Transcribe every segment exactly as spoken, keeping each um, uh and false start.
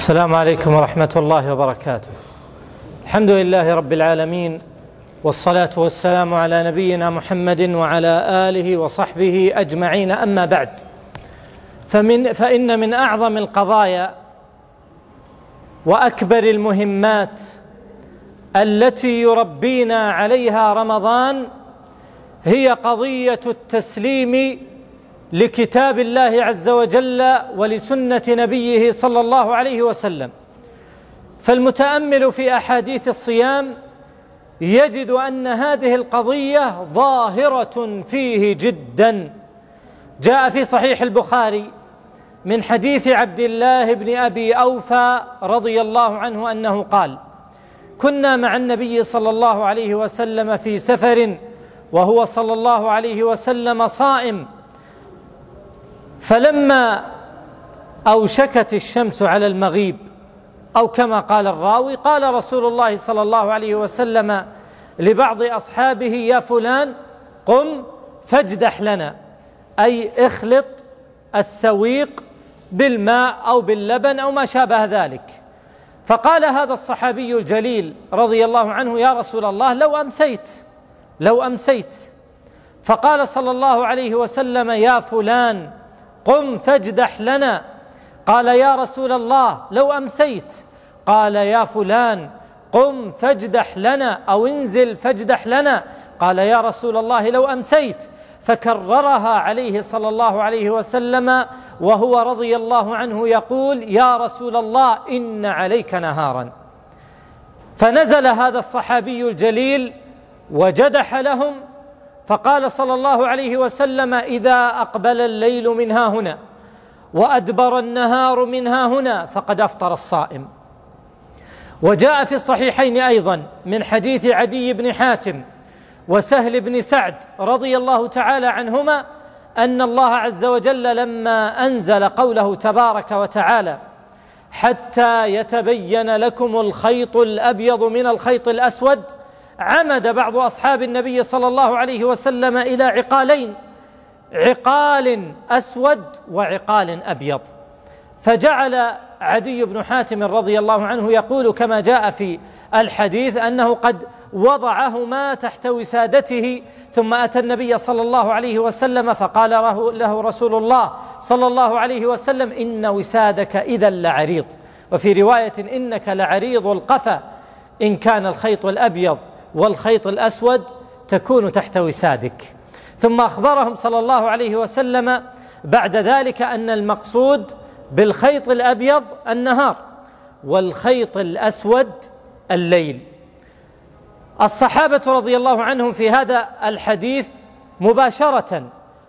السلام عليكم ورحمة الله وبركاته. الحمد لله رب العالمين، والصلاة والسلام على نبينا محمد وعلى آله وصحبه أجمعين. أما بعد، فمن فإن من أعظم القضايا وأكبر المهمات التي يربينا عليها رمضان هي قضية التسليم لكتاب الله عز وجل ولسنة نبيه صلى الله عليه وسلم. فالمتأمل في أحاديث الصيام يجد أن هذه القضية ظاهرة فيه جدا. جاء في صحيح البخاري من حديث عبد الله بن أبي أوفى رضي الله عنه أنه قال: كنا مع النبي صلى الله عليه وسلم في سفر وهو صلى الله عليه وسلم صائم، فلما أوشكت الشمس على المغيب، أو كما قال الراوي، قال رسول الله صلى الله عليه وسلم لبعض أصحابه: يا فلان قم فاجدح لنا، أي اخلط السويق بالماء أو باللبن أو ما شابه ذلك. فقال هذا الصحابي الجليل رضي الله عنه: يا رسول الله لو أمسيت لو أمسيت فقال صلى الله عليه وسلم: يا فلان قم فاجدح لنا. قال: يا رسول الله لو أمسيت. قال: يا فلان قم فاجدح لنا، أو انزل فاجدح لنا. قال: يا رسول الله لو أمسيت. فكررها عليه صلى الله عليه وسلم وهو رضي الله عنه يقول: يا رسول الله إن عليك نهارا. فنزل هذا الصحابي الجليل وجدح لهم، فقال صلى الله عليه وسلم: إذا أقبل الليل من ها هنا وأدبر النهار من ها هنا فقد أفطر الصائم. وجاء في الصحيحين أيضا من حديث عدي بن حاتم وسهل بن سعد رضي الله تعالى عنهما أن الله عز وجل لما أنزل قوله تبارك وتعالى: حتى يتبين لكم الخيط الأبيض من الخيط الأسود، عمد بعض أصحاب النبي صلى الله عليه وسلم إلى عقالين: عقال أسود وعقال أبيض. فجعل عدي بن حاتم رضي الله عنه يقول كما جاء في الحديث أنه قد وضعهما تحت وسادته، ثم أتى النبي صلى الله عليه وسلم فقال له رسول الله صلى الله عليه وسلم: إن وسادك إذا لعريض، وفي رواية: إنك لعريض القفا، إن كان الخيط الأبيض والخيط الأسود تكون تحت وسادك. ثم أخبرهم صلى الله عليه وسلم بعد ذلك أن المقصود بالخيط الأبيض النهار والخيط الأسود الليل. الصحابة رضي الله عنهم في هذا الحديث مباشرة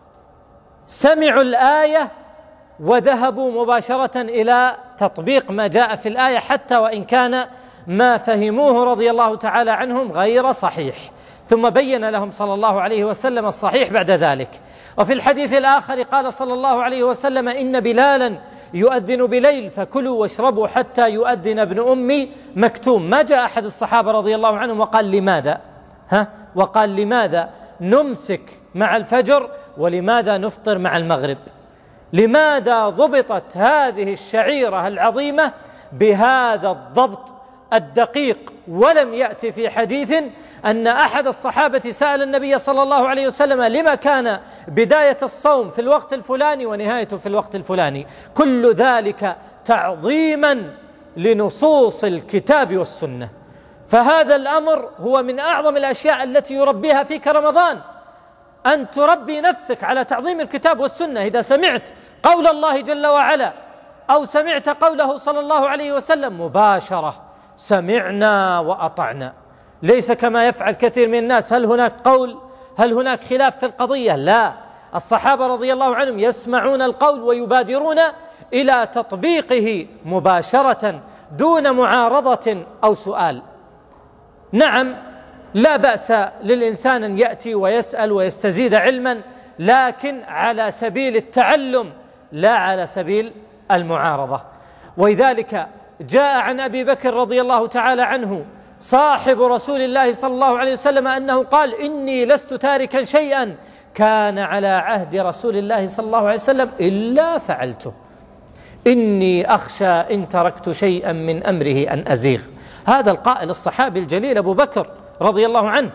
سمعوا الآية وذهبوا مباشرة إلى تطبيق ما جاء في الآية، حتى وإن كان ما فهموه رضي الله تعالى عنهم غير صحيح، ثم بين لهم صلى الله عليه وسلم الصحيح بعد ذلك. وفي الحديث الآخر قال صلى الله عليه وسلم: إن بلالا يؤذن بليل فكلوا واشربوا حتى يؤذن ابن أم مكتوم. ما جاء أحد الصحابة رضي الله عنهم وقال: لماذا ها وقال لماذا نمسك مع الفجر ولماذا نفطر مع المغرب؟ لماذا ضبطت هذه الشعيرة العظيمة بهذا الضبط الدقيق؟ ولم يأتي في حديث أن أحد الصحابة سأل النبي صلى الله عليه وسلم: لما كان بداية الصوم في الوقت الفلاني ونهايته في الوقت الفلاني؟ كل ذلك تعظيما لنصوص الكتاب والسنة. فهذا الأمر هو من أعظم الأشياء التي يربيها فيك رمضان، أن تربي نفسك على تعظيم الكتاب والسنة. إذا سمعت قول الله جل وعلا أو سمعت قوله صلى الله عليه وسلم مباشرة سمعنا وأطعنا، ليس كما يفعل كثير من الناس: هل هناك قول؟ هل هناك خلاف في القضية؟ لا، الصحابة رضي الله عنهم يسمعون القول ويبادرون إلى تطبيقه مباشرة دون معارضة أو سؤال. نعم، لا بأس للإنسان أن يأتي ويسأل ويستزيد علما، لكن على سبيل التعلم لا على سبيل المعارضة. ولذلك جاء عن أبي بكر رضي الله تعالى عنه صاحب رسول الله صلى الله عليه وسلم أنه قال: إني لست تاركا شيئا كان على عهد رسول الله صلى الله عليه وسلم إلا فعلته. إني أخشى إن تركت شيئا من أمره أن أزيغ. هذا القائل الصحابي الجليل أبو بكر رضي الله عنه،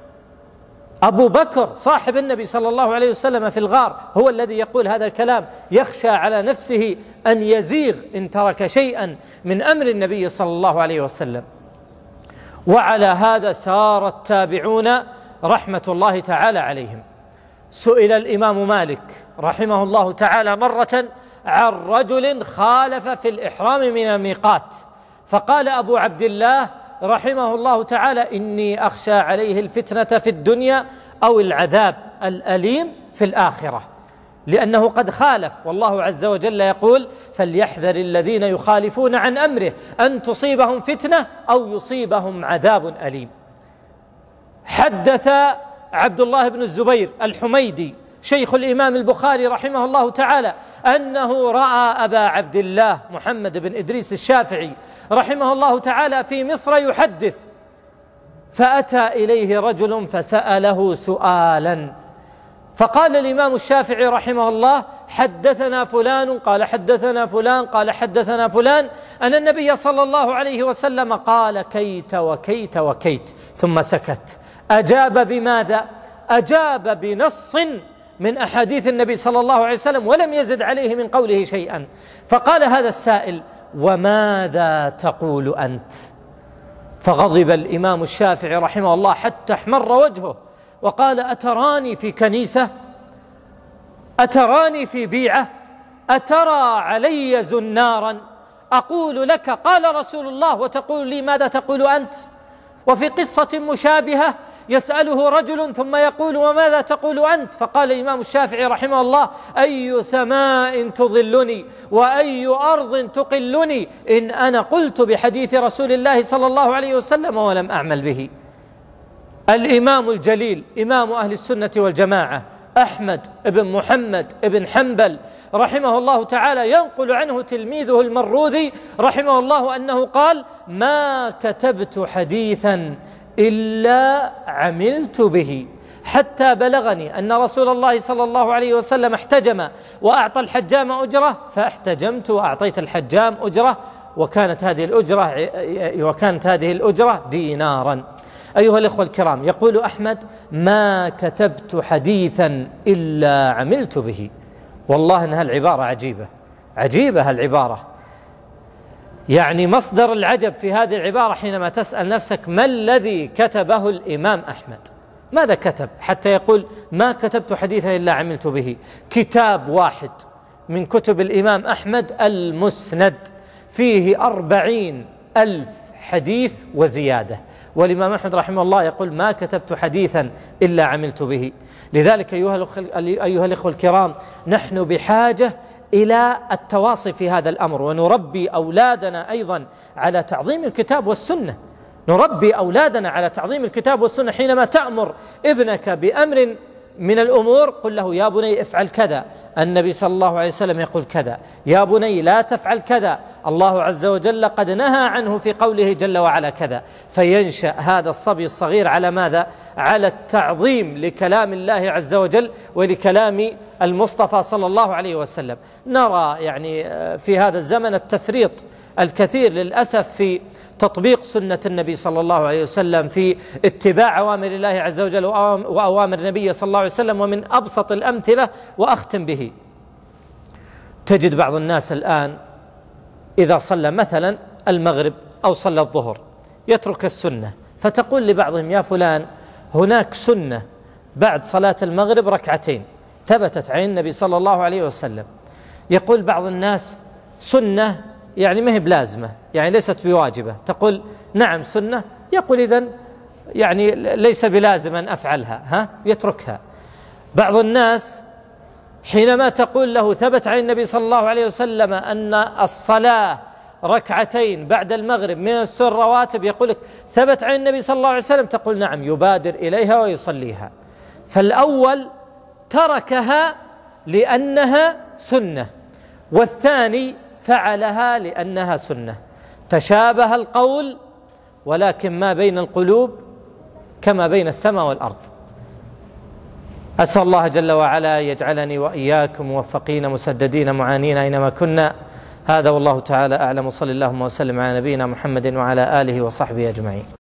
أبو بكر صاحب النبي صلى الله عليه وسلم في الغار هو الذي يقول هذا الكلام، يخشى على نفسه أن يزيغ إن ترك شيئا من أمر النبي صلى الله عليه وسلم. وعلى هذا سار التابعون رحمة الله تعالى عليهم. سئل الإمام مالك رحمه الله تعالى مرة عن رجل خالف في الإحرام من الميقات، فقال أبو عبد الله رحمه الله تعالى: إني أخشى عليه الفتنة في الدنيا أو العذاب الأليم في الآخرة، لأنه قد خالف، والله عز وجل يقول: فليحذر الذين يخالفون عن أمره أن تصيبهم فتنة أو يصيبهم عذاب أليم. حدث عبد الله بن الزبير الحميدي شيخ الإمام البخاري رحمه الله تعالى أنه رأى أبا عبد الله محمد بن إدريس الشافعي رحمه الله تعالى في مصر يحدث، فأتى إليه رجل فسأله سؤالا، فقال الإمام الشافعي رحمه الله: حدثنا فلان قال حدثنا فلان قال حدثنا فلان أن النبي صلى الله عليه وسلم قال كيت وكيت وكيت، ثم سكت. أجاب بماذا؟ أجاب بنص من أحاديث النبي صلى الله عليه وسلم ولم يزد عليه من قوله شيئا. فقال هذا السائل: وماذا تقول أنت؟ فغضب الإمام الشافعي رحمه الله حتى احمر وجهه وقال: أتراني في كنيسة؟ أتراني في بيعة؟ أترى علي زنارا أقول لك قال رسول الله وتقول لي ماذا تقول أنت؟ وفي قصة مشابهة يسأله رجل ثم يقول: وماذا تقول أنت؟ فقال الإمام الشافعي رحمه الله: أي سماء تظلني وأي أرض تقلني إن أنا قلت بحديث رسول الله صلى الله عليه وسلم ولم أعمل به. الإمام الجليل إمام أهل السنة والجماعة أحمد بن محمد بن حنبل رحمه الله تعالى ينقل عنه تلميذه المروذي رحمه الله أنه قال: ما كتبت حديثا إلا عملت به، حتى بلغني أن رسول الله صلى الله عليه وسلم احتجم وأعطى الحجام أجرة، فاحتجمت وأعطيت الحجام أجرة، وكانت هذه الأجرة وكانت هذه الأجرة دينارا. أيها الإخوة الكرام، يقول أحمد: ما كتبت حديثا إلا عملت به. والله إنها العبارة عجيبة عجيبة هالعبارة، يعني مصدر العجب في هذه العبارة حينما تسأل نفسك ما الذي كتبه الإمام أحمد؟ ماذا كتب حتى يقول ما كتبت حديثا إلا عملت به؟ كتاب واحد من كتب الإمام أحمد المسند فيه أربعين ألف حديث وزيادة، والإمام أحمد رحمه الله يقول: ما كتبت حديثا إلا عملت به. لذلك أيها الأخوة الكرام، نحن بحاجة إلى التواصي في هذا الأمر، ونربي أولادنا أيضا على تعظيم الكتاب والسنة. نربي أولادنا على تعظيم الكتاب والسنة. حينما تأمر ابنك بأمر من الأمور قل له: يا بني افعل كذا، النبي صلى الله عليه وسلم يقول كذا، يا بني لا تفعل كذا، الله عز وجل قد نهى عنه في قوله جل وعلا كذا. فينشأ هذا الصبي الصغير على ماذا؟ على التعظيم لكلام الله عز وجل ولكلام المصطفى صلى الله عليه وسلم. نرى يعني في هذا الزمن التفريط الكثير للأسف في تطبيق سنة النبي صلى الله عليه وسلم، في اتباع أوامر الله عز وجل وأوامر النبي صلى الله عليه وسلم. ومن أبسط الأمثلة وأختم به، تجد بعض الناس الآن إذا صلى مثلا المغرب أو صلى الظهر يترك السنة، فتقول لبعضهم: يا فلان هناك سنة بعد صلاة المغرب ركعتين ثبتت عن النبي صلى الله عليه وسلم. يقول بعض الناس: سنة يعني ما هي بلازمة، يعني ليست بواجبة. تقول: نعم سنة. يقول: إذن يعني ليس بلازم أن أفعلها، ها يتركها. بعض الناس حينما تقول له: ثبت عن النبي صلى الله عليه وسلم أن الصلاة ركعتين بعد المغرب من السنن الرواتب، يقول لك: ثبت عن النبي صلى الله عليه وسلم. تقول: نعم، يبادر إليها ويصليها. فالأول تركها لأنها سنة، والثاني فعلها لأنها سنة. تشابه القول، ولكن ما بين القلوب كما بين السماء والأرض. أسأل الله جل وعلا يجعلني وإياكم موفقين مسددين معانين أينما كنا، هذا والله تعالى أعلم، وصلى اللهم وسلم على نبينا محمد وعلى آله وصحبه أجمعين.